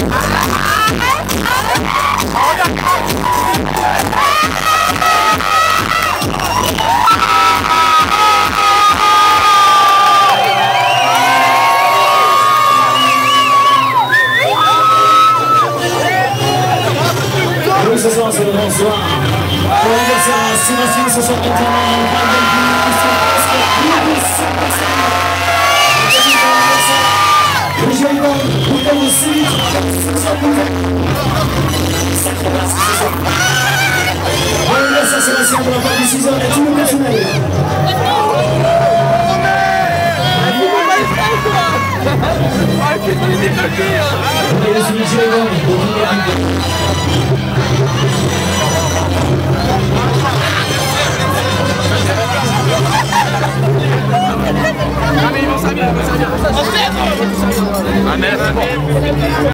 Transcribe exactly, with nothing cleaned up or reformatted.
Ce soir, c'est le bonsoir. Pour l'anniversaire, Sébastien, ce soir, Sébastien, pour la part du six heures et tout le personnel. Ah mais ils vont servir, ils vont servir.